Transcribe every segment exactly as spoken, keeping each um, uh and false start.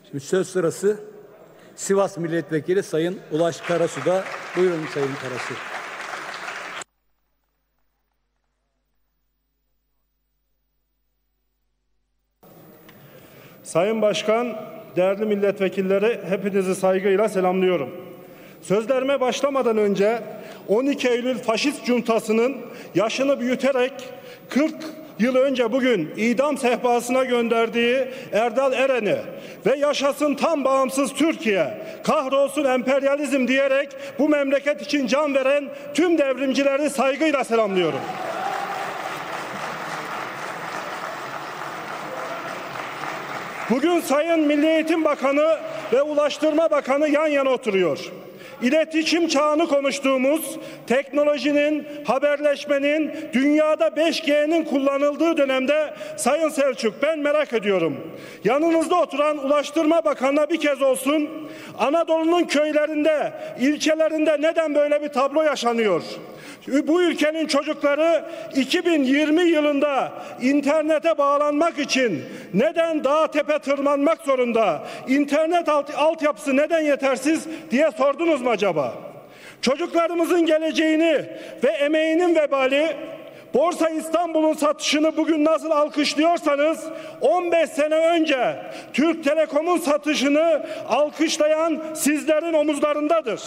Şimdi söz sırası Sivas Milletvekili Sayın Ulaş Karasu'da. Buyurun Sayın Karasu. Sayın Başkan, değerli milletvekilleri, hepinizi saygıyla selamlıyorum. Sözlerime başlamadan önce on iki Eylül faşist cuntasının yaşını büyüterek kırk yıl önce bugün idam sehpasına gönderdiği Erdal Eren'i ve yaşasın tam bağımsız Türkiye, kahrolsun emperyalizm diyerek bu memleket için can veren tüm devrimcileri saygıyla selamlıyorum. Bugün Sayın Milli Eğitim Bakanı ve Ulaştırma Bakanı yan yana oturuyor. İletişim çağını konuştuğumuz, teknolojinin, haberleşmenin, dünyada beş G'nin kullanıldığı dönemde Sayın Selçuk, ben merak ediyorum. Yanınızda oturan Ulaştırma Bakanı'na bir kez olsun, Anadolu'nun köylerinde, ilçelerinde neden böyle bir tablo yaşanıyor? Bu ülkenin çocukları iki bin yirmi yılında internete bağlanmak için neden dağa tepe tırmanmak zorunda? İnternet alt, altyapısı neden yetersiz diye sordunuz mu acaba? Çocuklarımızın geleceğini ve emeğinin vebali, Borsa İstanbul'un satışını bugün nasıl alkışlıyorsanız on beş sene önce Türk Telekom'un satışını alkışlayan sizlerin omuzlarındadır.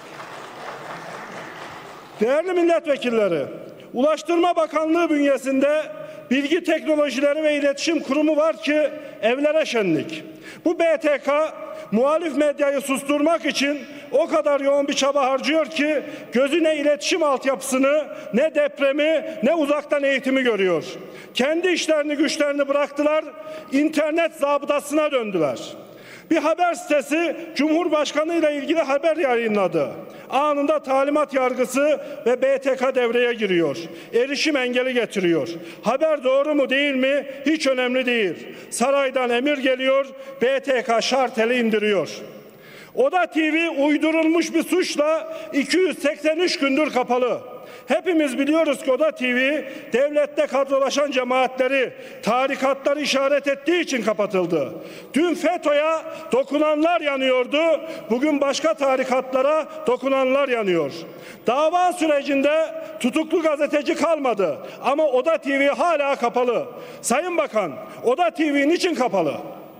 Değerli milletvekilleri, Ulaştırma Bakanlığı bünyesinde Bilgi Teknolojileri ve İletişim Kurumu var ki evlere şenlik. Bu B T K muhalif medyayı susturmak için o kadar yoğun bir çaba harcıyor ki gözü ne iletişim altyapısını, ne depremi, ne uzaktan eğitimi görüyor. Kendi işlerini güçlerini bıraktılar, internet zabıtasına döndüler. Bir haber sitesi Cumhurbaşkanı ile ilgili haber yayınladı. Anında talimat yargısı ve B T K devreye giriyor. Erişim engeli getiriyor. Haber doğru mu değil mi hiç önemli değil. Saraydan emir geliyor, B T K şarteli indiriyor. Oda T V uydurulmuş bir suçla iki yüz seksen üç gündür kapalı. Hepimiz biliyoruz ki Oda T V devlette kadrolaşan cemaatleri, tarikatları işaret ettiği için kapatıldı. Dün FETÖ'ye dokunanlar yanıyordu, bugün başka tarikatlara dokunanlar yanıyor. Dava sürecinde tutuklu gazeteci kalmadı ama Oda T V hala kapalı. Sayın Bakan, Oda T V niçin kapalı?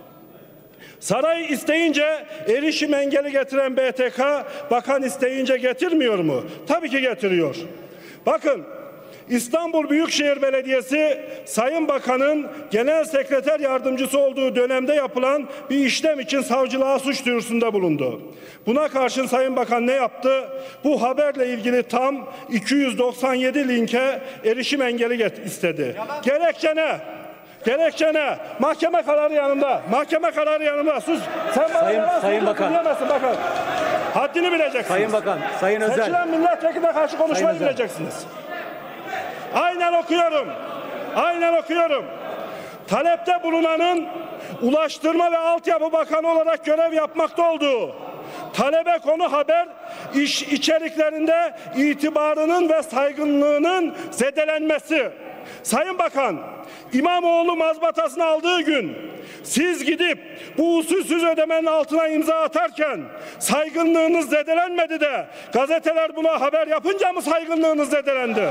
Saray isteyince erişim engeli getiren B T K, bakan isteyince getirmiyor mu? Tabii ki getiriyor. Bakın, İstanbul Büyükşehir Belediyesi Sayın Bakan'ın genel sekreter yardımcısı olduğu dönemde yapılan bir işlem için savcılığa suç duyurusunda bulundu. Buna karşın Sayın Bakan ne yaptı? Bu haberle ilgili tam iki yüz doksan yedi linke erişim engeli istedi. Yalan. Gerekçe ne? Gerekçe ne? Mahkeme kararı yanımda. Mahkeme kararı yanımda. Sus. Sen bana Sayın, Sayın Bakan. diyemezsin Bakan. Haddini bileceksiniz. Sayın Bakan, Sayın Özel. Seçilen milletvekiline karşı konuşmayı bileceksiniz. Aynen okuyorum. Aynen okuyorum. Talepte bulunanın Ulaştırma ve Altyapı Bakanı olarak görev yapmakta olduğu, talebe konu haber iş içeriklerinde itibarının ve saygınlığının zedelenmesi. Sayın Bakan, İmamoğlu mazbatasını aldığı gün siz gidip bu usulsüz ödemenin altına imza atarken saygınlığınız zedelenmedi de gazeteler buna haber yapınca mı saygınlığınız zedelendi?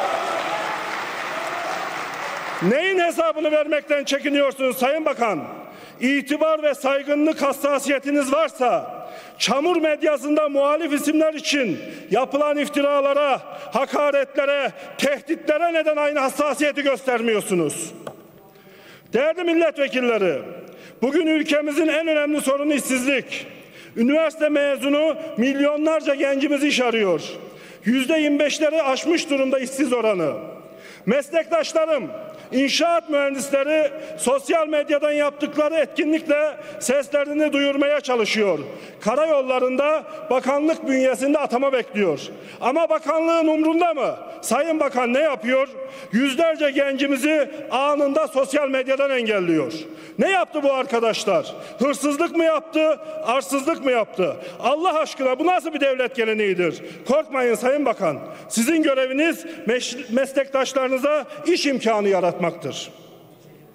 Neyin hesabını vermekten çekiniyorsunuz Sayın Bakan? İtibar ve saygınlık hassasiyetiniz varsa çamur medyasında muhalif isimler için yapılan iftiralara, hakaretlere, tehditlere neden aynı hassasiyeti göstermiyorsunuz? Değerli milletvekilleri, bugün ülkemizin en önemli sorunu işsizlik. Üniversite mezunu milyonlarca gencimiz iş arıyor. Yüzde yirmi beşleri aşmış durumda işsiz oranı. Meslektaşlarım, İnşaat mühendisleri sosyal medyadan yaptıkları etkinlikle seslerini duyurmaya çalışıyor. Karayollarında bakanlık bünyesinde atama bekliyor. Ama bakanlığın umrunda mı? Sayın Bakan ne yapıyor? Yüzlerce gencimizi anında sosyal medyadan engelliyor. Ne yaptı bu arkadaşlar? Hırsızlık mı yaptı? Arsızlık mı yaptı? Allah aşkına bu nasıl bir devlet geleneğidir? Korkmayın Sayın Bakan. Sizin göreviniz meslektaşlarınıza iş imkanı yaratmaktır.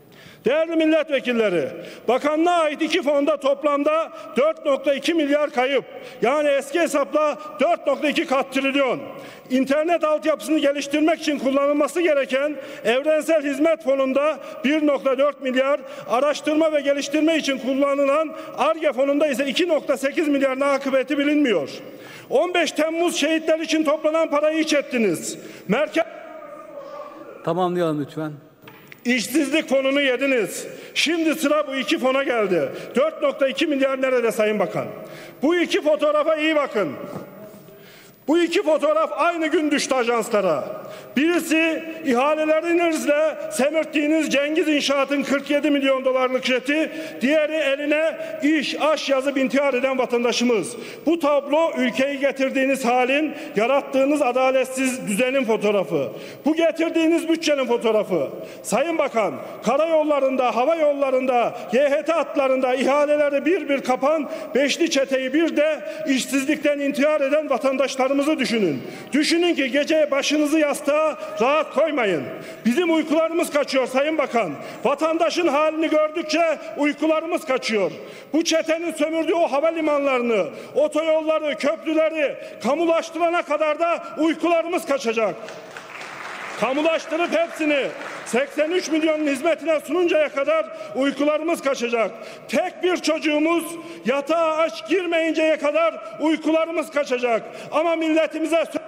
Değerli milletvekilleri, bakanlığa ait iki fonda toplamda dört nokta iki milyar kayıp. Yani eski hesapla dört nokta iki kat trilyon. İnternet altyapısını geliştirmek için kullanılması gereken Evrensel Hizmet Fonu'nda bir nokta dört milyar, araştırma ve geliştirme için kullanılan Ar-Ge fonunda ise iki nokta sekiz milyarın akıbeti bilinmiyor. on beş Temmuz şehitler için toplanan parayı iç ettiniz. Merkez Tamamlayalım lütfen. İşsizlik fonunu yediniz. Şimdi sıra bu iki fona geldi. dört nokta iki milyar nerede Sayın Bakan? Bu iki fotoğrafa iyi bakın. Bu iki fotoğraf aynı gün düştü ajanslara. Birisi ihalelerinizle semirttiğiniz Cengiz İnşaat'ın kırk yedi milyon dolarlık jeti, diğeri eline iş, aş yazıp intihar eden vatandaşımız. Bu tablo ülkeyi getirdiğiniz halin, yarattığınız adaletsiz düzenin fotoğrafı. Bu getirdiğiniz bütçenin fotoğrafı. Sayın Bakan, karayollarında, hava yollarında, Y H T hatlarında ihaleleri bir bir kapan beşli çeteyi, bir de işsizlikten intihar eden vatandaşlarımızı düşünün. Düşünün ki gece başınızı yastığa rahat koymayın. Bizim uykularımız kaçıyor Sayın Bakan. Vatandaşın halini gördükçe uykularımız kaçıyor. Bu çetenin sömürdüğü o havalimanlarını, otoyolları, köprüleri kamulaştırana kadar da uykularımız kaçacak. Kamulaştırıp hepsini seksen üç milyonun hizmetine sununcaya kadar uykularımız kaçacak. Tek bir çocuğumuz yatağa aç girmeyinceye kadar uykularımız kaçacak. Ama milletimize